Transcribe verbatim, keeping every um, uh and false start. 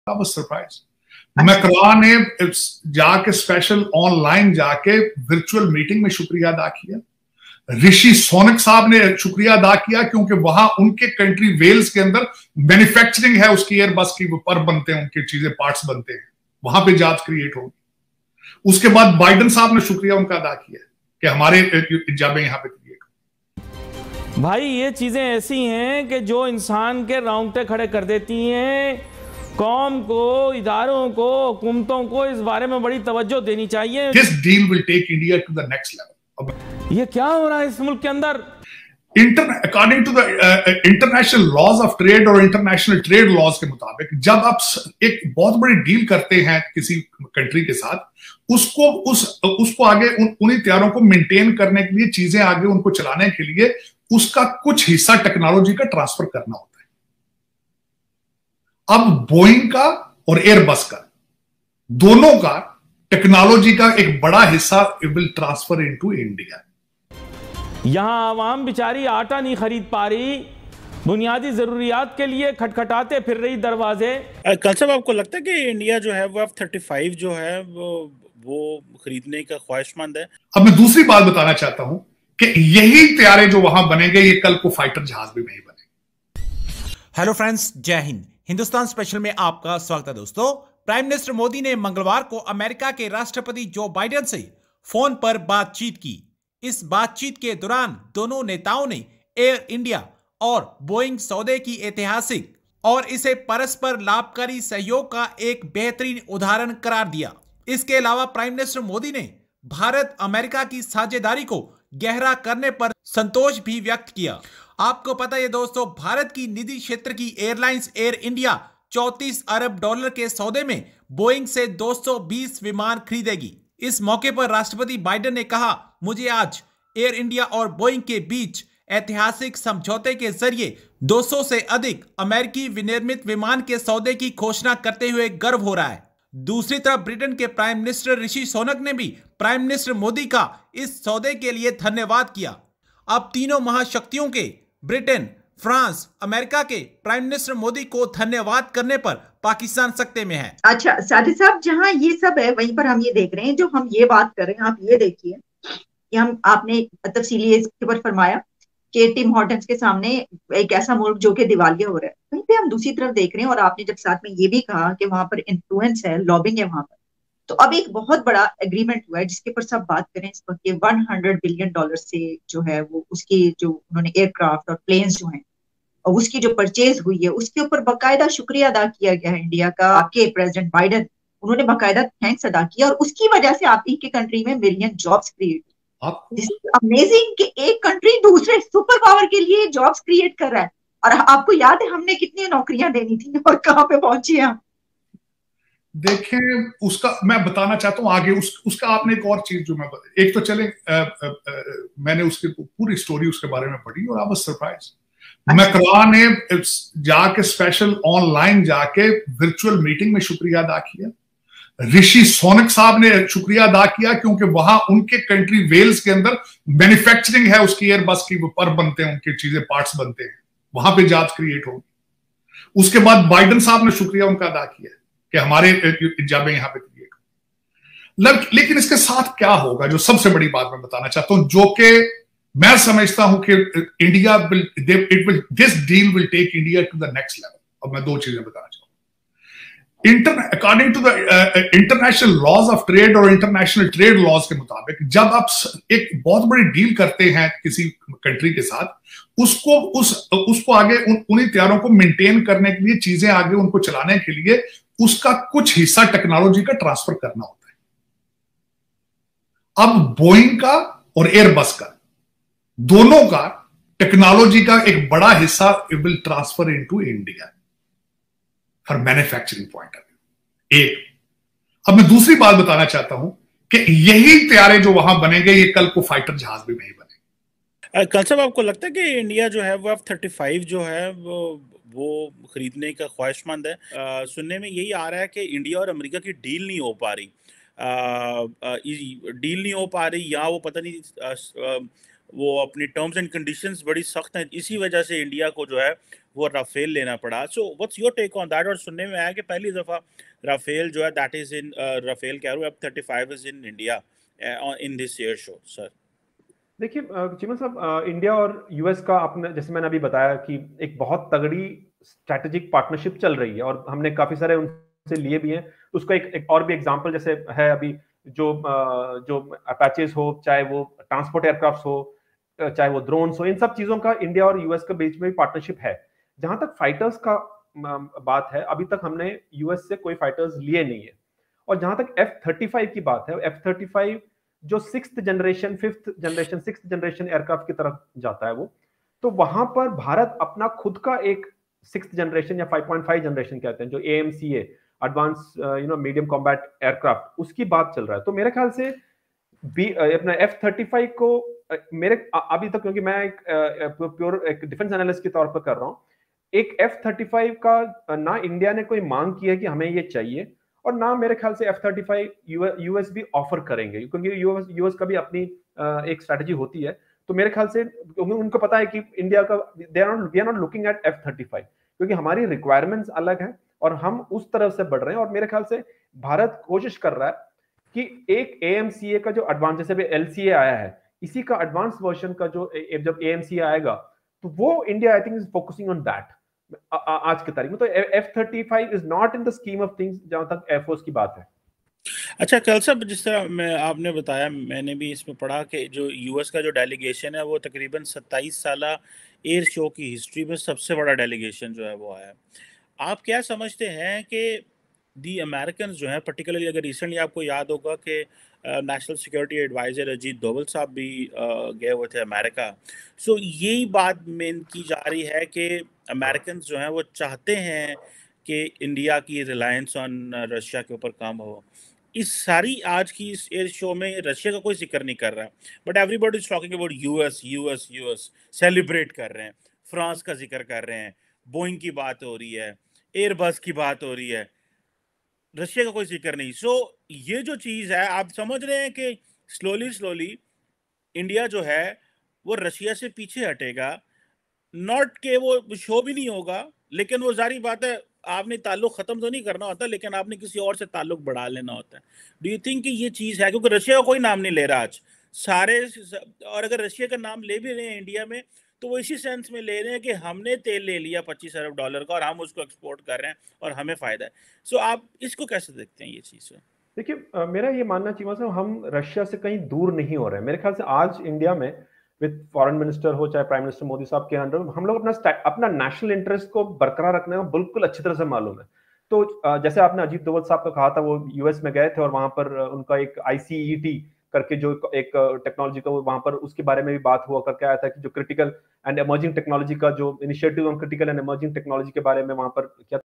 I was surprise. Macron ने जाके special online जाके वर्चुअल मीटिंग में शुक्रिया अदा किया। ऋषि सोनक साहब ने शुक्रिया अदा किया क्योंकि वहां उनके कंट्री वेल्स के अंदर मैन्युफैक्चरिंग है, उसकी एयरबस की पर बनते हैं, उनकी चीजें पार्ट्स बनते हैं, वहां पे जॉब्स क्रिएट होगी। उसके बाद बाइडन साहब ने शुक्रिया उनका अदा किया कि हमारे जॉबें यहां पे क्रिएट हो। भाई ये चीजें ऐसी हैं कि जो इंसान के रोंगटे खड़े कर देती हैं। कौम को, इदारों को, हुकूमतों को इस बारे में बड़ी तवज्जो देनी चाहिए। This deal will take India to the next level. ये क्या हो रहा है इस मुल्क के अंदर? Inter according to the international laws of trade और इंटरनेशनल ट्रेड लॉज के मुताबिक जब आप एक बहुत बड़ी डील करते हैं किसी कंट्री के साथ, उसको उस उसको आगे उन उन्हीं तैयारों को मेंटेन करने के लिए, चीजें आगे उनको चलाने के लिए उसका कुछ हिस्सा टेक्नोलॉजी का ट्रांसफर करना होता है। अब बोइंग का और एयरबस का, दोनों का टेक्नोलॉजी का एक बड़ा हिस्सा विल ट्रांसफर इनटू इंडिया। यहां आवाम बेचारी आटा नहीं खरीद पा रही, बुनियादी जरूरियात के लिए खटखटाते फिर रही दरवाजे। कल साहब, आपको लगता है कि इंडिया जो है वो एफ थर्टी फाइव जो है वो वो खरीदने का ख्वाहिशमंद है? अब मैं दूसरी बात बताना चाहता हूं कि यही तैयारे जो वहां बनेंगे, ये कल को फाइटर जहाज भी नहीं बने। हेलो फ्रेंड्स, जय हिंद। हिंदुस्तान स्पेशल में आपका स्वागत है दोस्तों। प्राइम मिनिस्टर मोदी ने मंगलवार को अमेरिका के राष्ट्रपति जो बाइडेन से फोन पर बातचीत की। इस बातचीत के दौरान दोनों नेताओं ने एयर इंडिया और बोइंग सौदे की ऐतिहासिक और इसे परस्पर लाभकारी सहयोग का एक बेहतरीन उदाहरण करार दिया। इसके अलावा प्राइम मिनिस्टर मोदी ने भारत अमेरिका की साझेदारी को गहरा करने पर संतोष भी व्यक्त किया। आपको पता है दोस्तों, भारत की निजी क्षेत्र की एयरलाइंस एयर इंडिया चौंतीस अरब डॉलर के सौदे में बोइंग से दो सौ बीस विमान खरीदेगी। इस मौके पर राष्ट्रपति बाइडेन ने कहा, मुझे आज एयर इंडिया और बोइंग के बीच ऐतिहासिक समझौते के जरिए दो सौ से अधिक अमेरिकी विनिर्मित विमान के सौदे की घोषणा करते हुए गर्व हो रहा है। दूसरी तरफ ब्रिटेन के प्राइम मिनिस्टर ऋषि सोनक ने भी प्राइम मिनिस्टर मोदी का इस सौदे के लिए धन्यवाद किया। अब तीनों महाशक्तियों के ब्रिटेन, फ्रांस, अमेरिका के प्राइम मिनिस्टर मोदी को धन्यवाद करने पर पाकिस्तान सकते में है। अच्छा साथी साहब, जहां ये सब है वहीं पर हम ये देख रहे हैं, जो हम ये बात कर रहे हैं, आप ये देखिए, हम आपने तफसीली इसके ऊपर फरमाया कि टिम हॉर्टन्स के सामने एक ऐसा मुल्क जो कि दिवालिया हो रहा है, वहीं पे हम दूसरी तरफ देख रहे हैं। और आपने जब साथ में ये भी कहा कि वहां पर इन्फ्लुएंस है, लॉबिंग है वहां पर, तो अब एक बहुत बड़ा एग्रीमेंट हुआ है जिसके ऊपर सब बात करें इस वक्त, सौ बिलियन डॉलर से जो है वो उसकी जो उन्होंने एयरक्राफ्ट और प्लेन्स जो हैं और उसकी जो परचेज हुई है उसके ऊपर बाकायदा शुक्रिया अदा किया गया है इंडिया का। आपके प्रेसिडेंट बाइडेन, उन्होंने बाकायदा थैंक्स अदा किया और उसकी वजह से आप ही के कंट्री में million jobs create. This is amazing कि एक कंट्री दूसरे सुपर पावर के लिए जॉब्स क्रिएट कर रहा है। और आपको याद है हमने कितनी नौकरियां देनी थी और कहां पे पहुंचे हम? देखें, उसका मैं बताना चाहता हूं आगे उस, उसका आपने एक और चीज जो मैं एक तो चले आ, आ, आ, मैंने उसकी पूरी स्टोरी उसके बारे में पढ़ी और आई वाज सरप्राइज। मैक्रोन ने जाके स्पेशल ऑनलाइन जाके वर्चुअल मीटिंग में शुक्रिया अदा किया। ऋषि सोनक साहब ने शुक्रिया अदा किया क्योंकि वहां उनके कंट्री वेल्स के अंदर मैन्युफैक्चरिंग है, उसकी एयरबस की पर बनते हैं, उनकी चीजें पार्ट्स बनते हैं, वहां पे जॉब्स क्रिएट होगी। उसके बाद बाइडन साहब ने शुक्रिया उनका अदा किया कि हमारे जॉबें यहां पे क्रिएट होगी। लेकिन इसके साथ क्या होगा, जो सबसे बड़ी बात मैं बताना चाहता हूं, जो कि मैं समझता हूं कि India will it will this deal will take India to the next level. अब मैं दो चीजें बताना चाहूंगा। Inter according to the international laws of trade और इंटरनेशनल ट्रेड लॉज के मुताबिक जब आप एक बहुत बड़ी डील करते हैं किसी कंट्री के साथ, उसको उस उसको आगे उन उन्हीं तैयारों को मेंटेन करने के लिए, चीजें आगे उनको चलाने के लिए उसका कुछ हिस्सा टेक्नोलॉजी का ट्रांसफर करना होता है। अब बोइंग का और एयरबस का, दोनों का टेक्नोलॉजी का एक बड़ा हिस्सा will transfer into India for manufacturing point of view. एक, अब मैं दूसरी बात बताना चाहता हूं कि यही तैयारे जो वहां बनेंगे, ये कल को फाइटर जहाज भी नहीं बनेंगे। कल साहब, आपको लगता है कि इंडिया जो है वो एफ थर्टी फाइव जो है वो वो खरीदने का ख्वाहिशमंद है? आ, सुनने में यही आ रहा है कि इंडिया और अमेरिका की डील नहीं हो पा रही, आ, आ, डील नहीं हो पा रही या वो पता नहीं आ, आ, वो अपनी टर्म्स एंड कंडीशंस बड़ी सख्त हैं, इसी वजह से इंडिया को जो है वो राफेल लेना पड़ा। So what's your take on that? और सुनने में आया कि पहली दफ़ा राफेल जो है दैट इज़ इन राफेल कह रहा हूँ F thirty five is in India in this air show. Sir देखिए चीमन साहब, इंडिया और यूएस का आपने जैसे मैंने अभी बताया कि एक बहुत तगड़ी स्ट्रैटेजिक पार्टनरशिप चल रही है और हमने काफी सारे उनसे लिए भी हैं। उसका एक, एक और भी एग्जांपल जैसे है अभी जो जो अपाचेज हो, चाहे वो ट्रांसपोर्ट एयरक्राफ्ट हो, चाहे वो ड्रोन्स हो, इन सब चीजों का इंडिया और यूएस के बीच में पार्टनरशिप है। जहां तक फाइटर्स का बात है, अभी तक हमने यूएस से कोई फाइटर्स लिए नहीं है। और जहां तक एफ थर्टी फाइव की बात है, एफ थर्टी फाइव जो sixth generation fifth generation sixth generation aircraft की तरफ जाता है वो, तो वहां पर भारत अपना खुद का एक सिक्स्थ जनरेशन या फाइव पॉइंट फाइव जनरेशन कहते हैं जो A M C A advance you know medium combat aircraft, उसकी बात चल रहा है। तो मेरे ख्याल से अपना एफ थर्टी फाइव को मेरे अभी तक, क्योंकि मैं एक प्योर एक डिफेंस एनालिस्ट के तौर पर कर रहा हूँ, एक एफ थर्टी फाइव का ना इंडिया ने कोई मांग की है कि हमें ये चाहिए, और ना मेरे ख्याल से एफ थर्टी फाइव यूएस भी ऑफर करेंगे, क्योंकि यूएस यूएस का भी अपनी एक स्ट्रेटजी होती है। तो मेरे ख्याल से उनको पता है कि इंडिया का they are not we are not looking at F thirty five, क्योंकि हमारी रिक्वायरमेंट्स अलग है और हम उस तरफ से बढ़ रहे हैं। और मेरे ख्याल से भारत कोशिश कर रहा है कि एक ए एम सी ए का जो एडवांस, जैसे एल सी ए आया है, इसी का एडवांस वर्जन का जो जब ए एम सी ए आएगा तो वो India I think is focusing on that आज की तारीख में। तो F thirty five is not in the scheme of things जहां तक एयरफोर्स की बात है। अच्छा कल साहब, जिस तरह मैं आपने बताया, मैंने भी इसमें पढ़ा कि जो यूएस का जो डेलीगेशन है वो तकरीबन सत्ताईस साल एयर शो की हिस्ट्री में सबसे बड़ा डेलीगेशन जो है वो आया। आप क्या समझते हैं कि दी अमेरिकन जो हैं, पर्टिकुलरली अगर रिसेंटली आपको याद होगा कि national security adviser Ajit Doval साहब भी गए हुए थे अमेरिका, सो यही बात मेन की जा रही है कि अमेरिकन जो हैं वो चाहते हैं कि इंडिया की रिलायंस ऑन रशिया के ऊपर कम हो। इस सारी आज की इस एयर शो में रशिया का कोई जिक्र नहीं कर रहा, but everybody is talking about US US US celebrate कर रहे हैं, फ्रांस का जिक्र कर रहे हैं, बोइंग की बात हो रही है, एयरबस की बात हो रही है, रशिया का कोई जिक्र नहीं। सो so, ये जो चीज़ है, आप समझ रहे हैं कि स्लोली स्लोली इंडिया जो है वो रशिया से पीछे हटेगा। नॉट के वो शो भी नहीं होगा, लेकिन वो जारी बात है, आपने ताल्लुक ख़त्म तो नहीं करना होता, लेकिन आपने किसी और से ताल्लुक बढ़ा लेना होता है। डू यू थिंक कि ये चीज़ है? क्योंकि रशिया का कोई नाम नहीं ले रहा आज सारे, और अगर रशिया का नाम ले भी रहे हैं इंडिया में तो वो इसी सेंस में ले रहे हैं कि हमने तेल ले लिया पच्चीस अरब डॉलर का और हम उसको एक्सपोर्ट कर रहे हैं और हमें फ़ायदा है। सो so, आप इसको कैसे देखते हैं ये चीज़? देखिए मेरा ये मानना चाहिए साहब, हम रशिया से कहीं दूर नहीं हो रहे हैं। मेरे ख्याल से आज इंडिया में विद फॉरेन मिनिस्टर हो चाहे प्राइम मिनिस्टर मोदी साहब के अंडर, हम लोग अपना अपना नेशनल इंटरेस्ट को बरकरार रखने में बिल्कुल अच्छी तरह से मालूम है। तो जैसे आपने अजीत डोवल साहब का कहा था, वो यूएस में गए थे और वहां पर उनका एक आई सी ई टी करके जो एक टेक्नोलॉजी का वहां पर उसके बारे में भी बात हुआ करके आया था कि जो क्रिटिकल एंड इमर्जिंग टेक्नोलॉजी का जो initiative on critical and emerging technology के बारे में वहां पर क्या